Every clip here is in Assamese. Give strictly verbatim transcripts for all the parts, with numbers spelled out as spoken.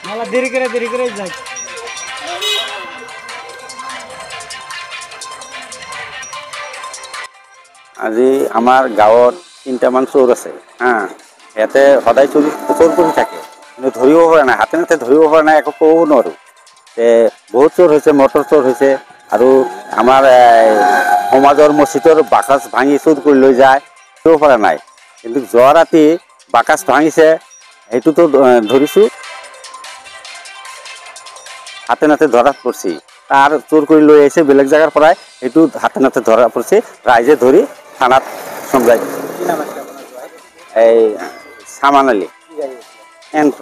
দেরি করে দেরি করে যাই। আজি আমাৰ গাঁৱত তিনিটামান চোৰ আছে হা, সিহঁতে সদায় চুৰি চোৰ কৰি থাকে, কিন্তু ধৰিব পৰা নাই, হাতে নাতে ধৰিব পৰা নাই, একো ক'ব নোৱাৰোঁ। বহুত চোৰ হৈছে, মটৰ চোৰ হৈছে, আৰু আমাৰ সমাজৰ মছজিদৰ বাকচ ভাঙি চুৰ কৰি লৈ যায়, ধৰিব পৰা নাই। কিন্তু যোৱা ৰাতি বাকচ ভাঙিছে, সেইটোতো ধৰিছোঁ, হাতে নাতে ধৰা পৰিছে। তাৰ চোৰ কৰি লৈ আহিছে বেলেগ জেগাৰ পৰাই, সেইটো হাতে নাতে ধৰা পৰিছে, ৰাইজে ধৰি থানাত চমজাই দিছে। এই চামান আলি এন্ট্ৰ।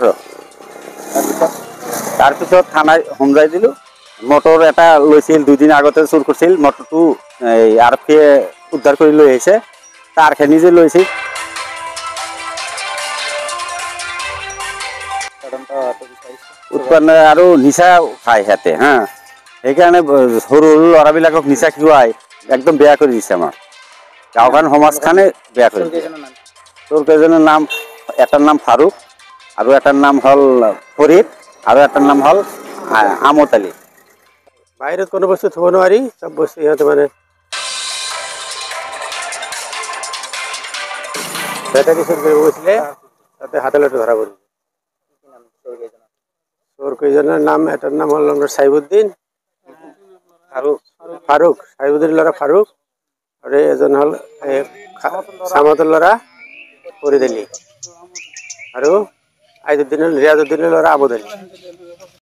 তাৰপিছত থানাত সমজাই দিলোঁ। মটৰ এটা লৈছিল, দুদিন আগতে চুৰ কৰিছিল, মটৰটো এই আৰক্ষীয়ে উদ্ধাৰ কৰি লৈ আহিছে। তাৰখিনি যে লৈছিল উৎপন্ন আৰু নিচা খায় সিহঁতে হা, সেইকাৰণে সৰু সৰু ল'ৰাবিলাকক নিচা খুৱাই একদম বেয়া কৰি দিছে। আমাৰ গাঁওখন সমাজখনে বেয়া কৰি দিছে। চোৰ কেইজনৰ নাম, এটাৰ নাম ফাৰুক, আৰু এটাৰ নাম হ'ল ফৰিদ, আৰু এটাৰ নাম হ'ল আমত আলী। বাহিৰত কোনো বস্তু থ'ব নোৱাৰি, চব বস্তু সিহঁতে মানে বেটাৰী চুৰ কৰিব গৈছিলে, তাতে হাতে নাতে ধৰা পৰিছে। চোৰ কেইজনৰ নাম, এটাৰ নাম হ'ল আপোনাৰ চাইবুদ্দিন, ফাৰুক, চাইবুদ্দিন ল'ৰা ফাৰুক, আৰু এজন হ'ল চামতৰ ল'ৰা ফৰিদ আলী, আৰু আইজুদ্দিনৰ ৰিয়াজুদ্দিনৰ ল'ৰা আমদ আলী।